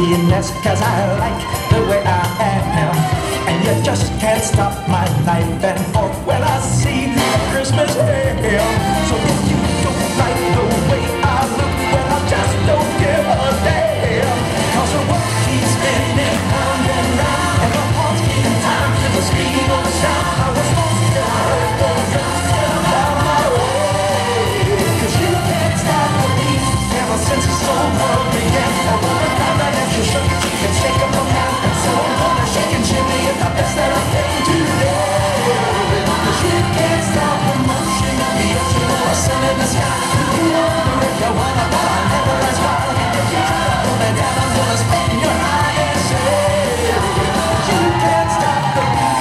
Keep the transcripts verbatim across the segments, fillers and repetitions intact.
happiness, cause I like the way I am. And you just can't stop my life and forth when I see Christmas here. So if you don't like the way I look, well, I just don't give a damn. Cause the world keeps spinning round and round, and the heart's keeping time to the speed of the sound. I was supposed to hurt the drums down my way. Cause you can't stop the beat ever since the soul world began. I wanna come and let you shook, and shake up from hand and soul. Gonna shake and shimmy is the best that I can today. Cause you can't stop the motion of the ocean or a sun in the sky. You wonder if you wanna, but I never ask why. If you try to pull me down, I'm gonna spin your eye and say, you can't stop the beat.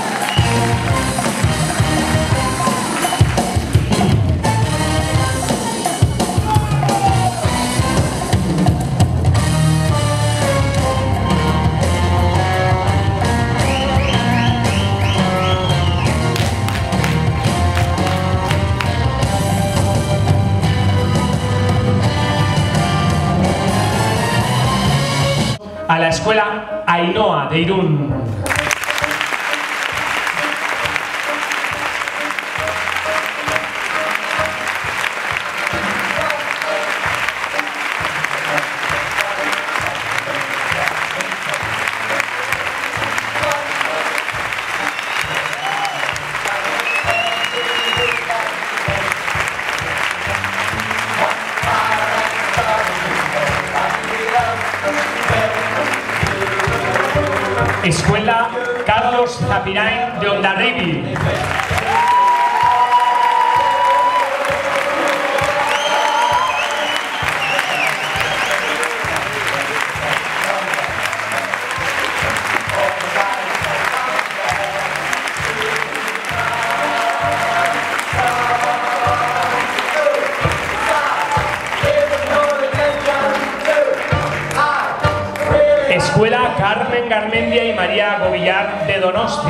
A la escuela Ainhoa de Irún. Escuela Carlos Zapirain de Hondarribia. Escuela Carmen Garmendia y María Govillar de Donosti.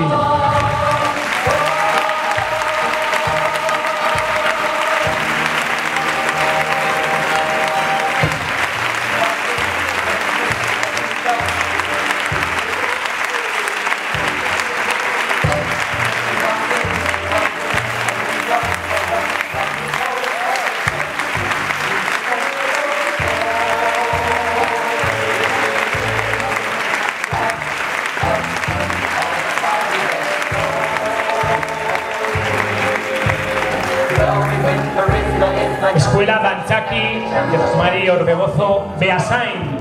Escuela Banchaki de José María Orbegozo Beasain.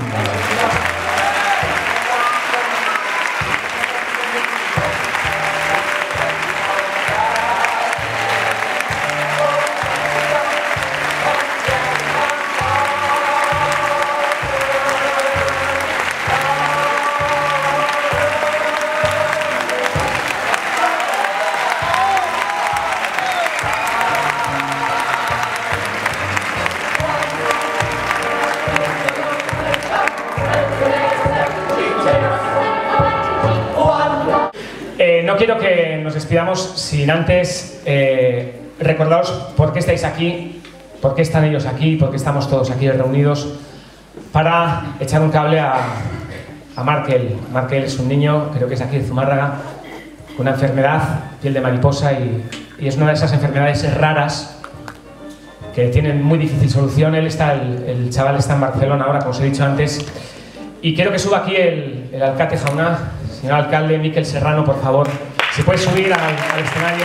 No quiero que nos despidamos sin antes eh, recordaros por qué estáis aquí, por qué están ellos aquí, por qué estamos todos aquí reunidos, para echar un cable a, a Markel. Markel es un niño, creo que es aquí de Zumárraga, con una enfermedad, piel de mariposa, y, y es una de esas enfermedades raras que tienen muy difícil solución. Él está, el, el chaval está en Barcelona ahora, como os he dicho antes, y quiero que suba aquí el, el alcalde Jauna. Señor alcalde Miquel Serrano, por favor, si puede subir al, al escenario.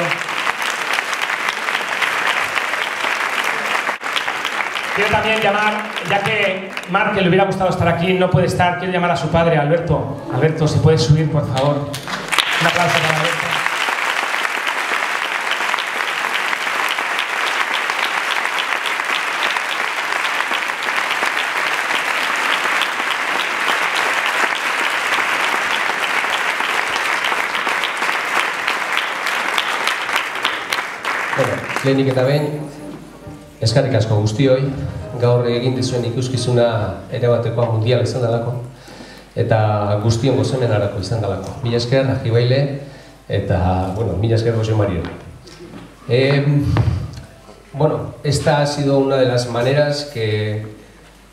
Quiero también llamar, ya que Marc, que le hubiera gustado estar aquí, no puede estar, quiero llamar a su padre, Alberto. Alberto, si puedes subir, por favor. Un aplauso para Alberto. Lehenik eta behin, eskerrik asko guztioi, gaur egin dizuen ikuskizuna erabatekoa mundial izan dalako, eta guztion gozemenarako izan dalako. Mila esker, Aji Baile, eta, bueno, mila esker Jose Mario. Eh, bueno, esta ha sido una de las maneras que,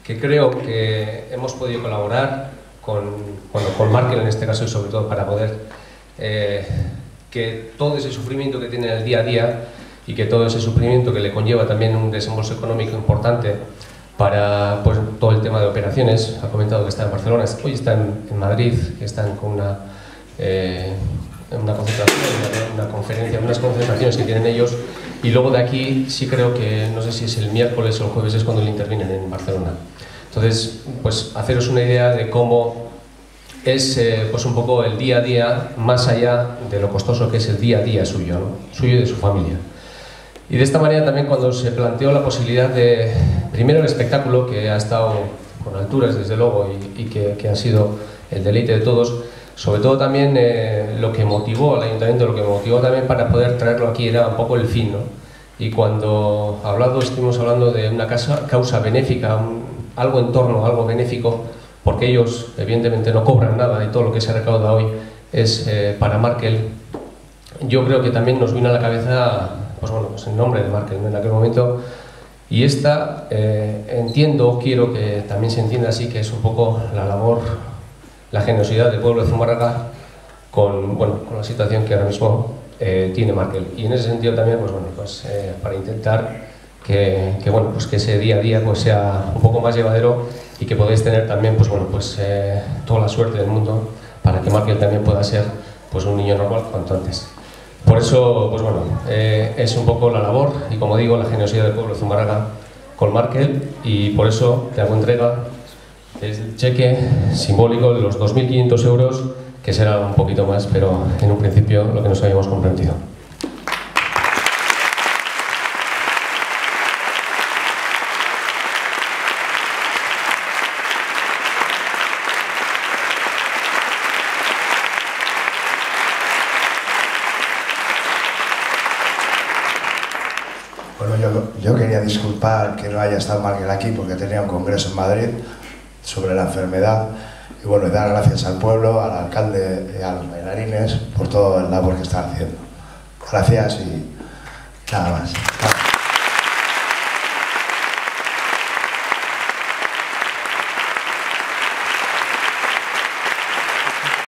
que creo que hemos podido colaborar con, bueno, con Markel en este caso y sobre todo para poder eh, que todo ese sufrimiento que tiene en el día a día y que todo ese sufrimiento que le conlleva también un desembolso económico importante para pues, todo el tema de operaciones, ha comentado que está en Barcelona, hoy está en, en Madrid, que están con una, eh, una concentración, una, una conferencia, unas concentraciones que tienen ellos, y luego de aquí sí creo que, no sé si es el miércoles o el jueves, es cuando le intervienen en Barcelona. Entonces, pues haceros una idea de cómo es eh, pues un poco el día a día, más allá de lo costoso que es el día a día suyo, ¿no? Suyo y de su familia. Y de esta manera también cuando se planteó la posibilidad de, primero el espectáculo, que ha estado con alturas desde luego y, y que, que ha sido el deleite de todos, sobre todo también eh, lo que motivó al ayuntamiento, lo que motivó también para poder traerlo aquí era un poco el fin, ¿no? Y cuando hablado, estuvimos hablando de una causa, causa benéfica, un, algo en torno a algo benéfico, porque ellos evidentemente no cobran nada y todo lo que se recauda hoy es eh, para Markel. Yo creo que también nos vino a la cabeza pues bueno, pues el nombre de Markel, ¿no? En aquel momento, y esta eh, entiendo, quiero que también se entienda así, que es un poco la labor, la generosidad del pueblo de Zumárraga con, bueno, con la situación que ahora mismo eh, tiene Markel, y en ese sentido también pues bueno, pues eh, para intentar que, que bueno, pues que ese día a día pues sea un poco más llevadero y que podáis tener también pues bueno, pues eh, toda la suerte del mundo para que Markel también pueda ser pues un niño normal cuanto antes. Por eso, pues bueno, eh, es un poco la labor y, como digo, la generosidad del pueblo de Zumárraga con Markel, y por eso te hago entrega del cheque simbólico de los dos mil quinientos euros, que será un poquito más, pero en un principio lo que nos habíamos comprometido. Bueno, yo, yo quería disculpar que no haya estado Markel aquí porque tenía un congreso en Madrid sobre la enfermedad, y bueno, y dar gracias al pueblo, al alcalde y a los bailarines por todo el labor que están haciendo. Gracias y nada más.